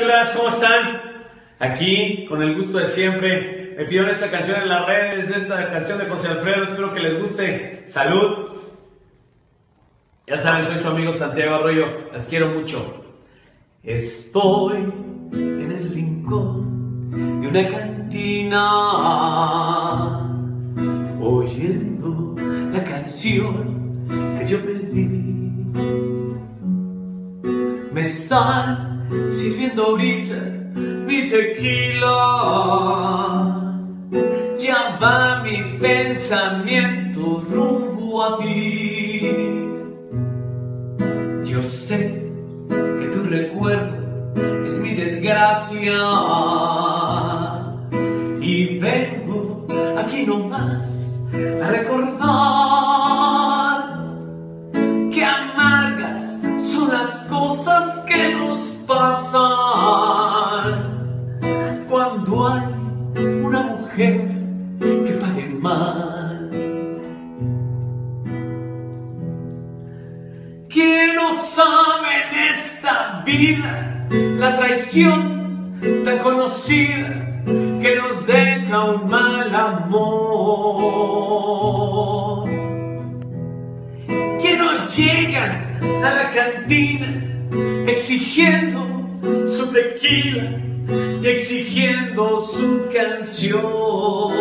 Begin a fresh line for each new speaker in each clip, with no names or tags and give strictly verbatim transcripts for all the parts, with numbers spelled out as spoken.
Chulas, ¿cómo están? Aquí, con el gusto de siempre. Me pidieron esta canción en las redes, de esta canción de José Alfredo. Espero que les guste. Salud. Ya saben, soy su amigo Santiago Arroyo. Las quiero mucho. Estoy en el rincón de una cantina, oyendo la canción que yo pedí. Me están sirviendo ahorita mi tequila, ya va mi pensamiento rumbo a ti. Yo sé que tu recuerdo es mi desgracia y vengo aquí nomás a recordar que amargas son las cosas que nos pasan cuando hay una mujer que pague mal. ¿Quién no sabe en esta vida la traición tan conocida que nos deja un mal amor? ¿Quién no llega a la cantina exigiendo su tequila y exigiendo su canción?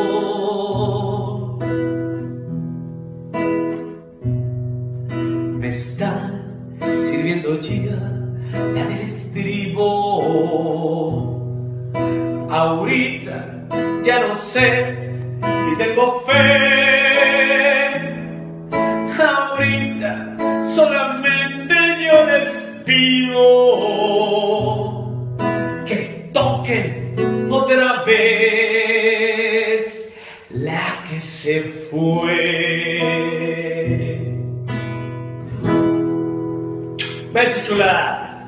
Me están sirviendo ya la del estribo. Ahorita ya no sé si tengo fe. Ahorita solamente yo les pido que toquen otra vez la que se fue. Besos, chulas.